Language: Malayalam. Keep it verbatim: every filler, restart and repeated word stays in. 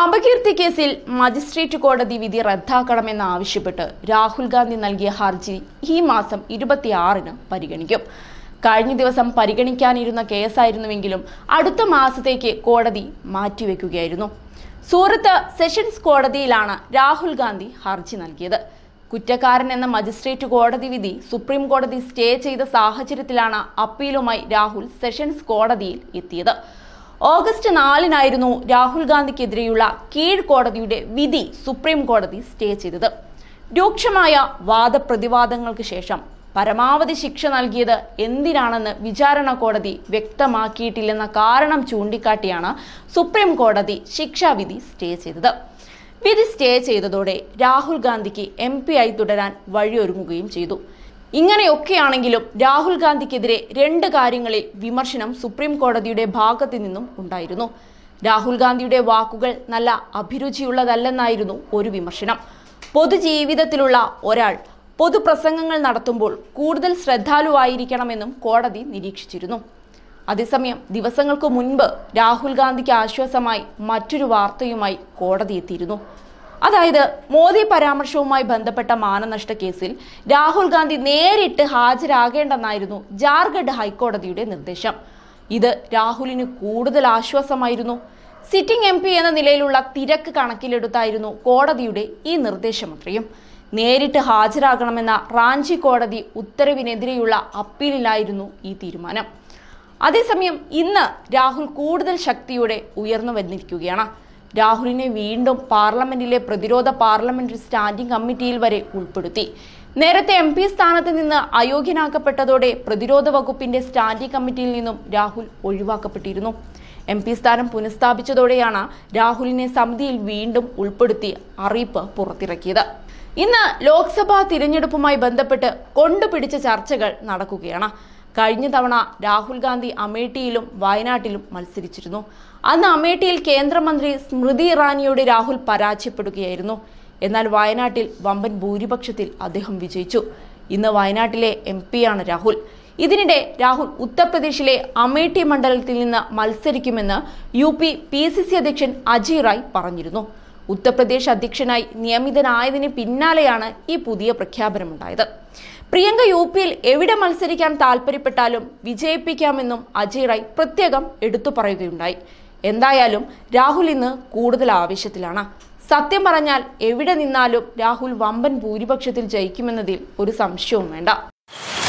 അപകീർത്തി കേസിൽ മജിസ്ട്രേറ്റ് കോടതി വിധി റദ്ദാക്കണമെന്നാവശ്യപ്പെട്ട് രാഹുൽ ഗാന്ധി നൽകിയ ഹർജി ഈ മാസം ഇരുപത്തിയാറിന് പരിഗണിക്കും. കഴിഞ്ഞ ദിവസം പരിഗണിക്കാനിരുന്ന കേസായിരുന്നുവെങ്കിലും അടുത്ത മാസത്തേക്ക് കോടതി മാറ്റിവെക്കുകയായിരുന്നു. സൂറത്ത് സെഷൻസ് കോടതിയിലാണ് രാഹുൽ ഗാന്ധി ഹർജി നൽകിയത്. കുറ്റക്കാരൻ എന്ന മജിസ്ട്രേറ്റ് കോടതി വിധി സുപ്രീം കോടതി സ്റ്റേ ചെയ്ത സാഹചര്യത്തിലാണ് അപ്പീലുമായി രാഹുൽ സെഷൻസ് കോടതിയിൽ എത്തിയത്. ഓഗസ്റ്റ് നാലിനായിരുന്നു രാഹുൽ ഗാന്ധിക്കെതിരെയുള്ള കീഴ്ക്കോടതിയുടെ വിധി സുപ്രീം കോടതി സ്റ്റേ ചെയ്തത്. രൂക്ഷമായ വാദപ്രതിവാദങ്ങൾക്ക് ശേഷം പരമാവധി ശിക്ഷ നൽകിയത് എന്തിനാണെന്ന് വിചാരണ കോടതി വ്യക്തമാക്കിയിട്ടില്ലെന്ന കാരണം ചൂണ്ടിക്കാട്ടിയാണ് സുപ്രീം കോടതി ശിക്ഷാവിധി സ്റ്റേ ചെയ്തത്. വിധി സ്റ്റേ ചെയ്തതോടെ രാഹുൽ ഗാന്ധിക്ക് എം പി ആയി തുടരാൻ വഴിയൊരുങ്ങുകയും ചെയ്തു. ഇങ്ങനെയൊക്കെയാണെങ്കിലും രാഹുൽ ഗാന്ധിക്കെതിരെ രണ്ട് കാര്യങ്ങളിൽ വിമർശനം സുപ്രീം കോടതിയുടെ ഭാഗത്തു നിന്നും ഉണ്ടായിരുന്നു. രാഹുൽ ഗാന്ധിയുടെ വാക്കുകൾ നല്ല അഭിരുചിയുള്ളതല്ലെന്നായിരുന്നു ഒരു വിമർശനം. പൊതുജീവിതത്തിലുള്ള ഒരാൾ പൊതുപ്രസംഗങ്ങൾ നടത്തുമ്പോൾ കൂടുതൽ ശ്രദ്ധാലുവായിരിക്കണമെന്നും കോടതി നിരീക്ഷിച്ചിരുന്നു. അതേസമയം ദിവസങ്ങൾക്ക് മുൻപ് രാഹുൽ ഗാന്ധിക്ക് ആശ്വാസമായി മറ്റൊരു വാർത്തയുമായി കോടതി എത്തിയിരുന്നു. അതായത് മോദി പരാമർശവുമായി ബന്ധപ്പെട്ട മാനനഷ്ട കേസിൽ രാഹുൽ ഗാന്ധി നേരിട്ട് ഹാജരാകേണ്ടെന്നായിരുന്നു ജാർഖണ്ഡ് ഹൈക്കോടതിയുടെ നിർദ്ദേശം. ഇത് രാഹുലിന് കൂടുതൽ ആശ്വാസമായിരുന്നു. സിറ്റിംഗ് എം പി എന്ന നിലയിലുള്ള തിരക്ക് കണക്കിലെടുത്തായിരുന്നു കോടതിയുടെ ഈ നിർദ്ദേശമത്രയും. നേരിട്ട് ഹാജരാകണമെന്ന റാഞ്ചി കോടതി ഉത്തരവിനെതിരെയുള്ള അപ്പീലിലായിരുന്നു ഈ തീരുമാനം. അതേസമയം ഇന്ന് രാഹുൽ കൂടുതൽ ശക്തിയോടെ ഉയർന്നു വന്നിരിക്കുകയാണ്. രാഹുലിനെ വീണ്ടും പാർലമെന്റിലെ പ്രതിരോധ പാർലമെന്ററി സ്റ്റാൻഡിംഗ് കമ്മിറ്റിയിൽ വരെ ഉൾപ്പെടുത്തി. നേരത്തെ എം പി സ്ഥാനത്ത് നിന്ന് അയോഗ്യനാക്കപ്പെട്ടതോടെ പ്രതിരോധ വകുപ്പിന്റെ സ്റ്റാൻഡിംഗ് കമ്മിറ്റിയിൽ നിന്നും രാഹുൽ ഒഴിവാക്കപ്പെട്ടിരുന്നു. എം പി സ്ഥാനം പുനഃസ്ഥാപിച്ചതോടെയാണ് രാഹുലിനെ സമിതിയിൽ വീണ്ടും ഉൾപ്പെടുത്തി അറിയിപ്പ് പുറത്തിറക്കിയത്. ഇന്ന് ലോക്സഭാ തിരഞ്ഞെടുപ്പുമായി ബന്ധപ്പെട്ട് കൊണ്ടുപിടിച്ച ചർച്ചകൾ നടക്കുകയാണ്. കഴിഞ്ഞ തവണ രാഹുൽ ഗാന്ധി അമേഠിയിലും വയനാട്ടിലും മത്സരിച്ചിരുന്നു. അന്ന് അമേഠിയിൽ കേന്ദ്രമന്ത്രി സ്മൃതി ഇറാനിയോട് രാഹുൽ പരാജയപ്പെടുകയായിരുന്നു. എന്നാൽ വയനാട്ടിൽ വമ്പൻ ഭൂരിപക്ഷത്തിൽ അദ്ദേഹം വിജയിച്ചു. ഇന്ന് വയനാട്ടിലെ എം പിയാണ് രാഹുൽ. ഇതിനിടെ രാഹുൽ ഉത്തർപ്രദേശിലെ അമേഠി മണ്ഡലത്തിൽ നിന്ന് മത്സരിക്കുമെന്ന് U P P C C അധ്യക്ഷൻ അജയ് റായ് പറഞ്ഞിരുന്നു. ഉത്തർപ്രദേശ് അധ്യക്ഷനായി നിയമിതനായതിന് പിന്നാലെയാണ് ഈ പുതിയ പ്രഖ്യാപനമുണ്ടായത്. പ്രിയങ്ക യു പിയിൽ എവിടെ മത്സരിക്കാൻ താല്പര്യപ്പെട്ടാലും വിജയിപ്പിക്കാമെന്നും അജയ് റായ് പ്രത്യേകം എടുത്തു പറയുകയുണ്ടായി. എന്തായാലും രാഹുൽ ഇന്ന് കൂടുതൽ ആവേശത്തിലാണ്. സത്യം പറഞ്ഞാൽ എവിടെ നിന്നാലും രാഹുൽ വമ്പൻ ഭൂരിപക്ഷത്തിൽ ജയിക്കുമെന്നതിൽ ഒരു സംശയവും വേണ്ട.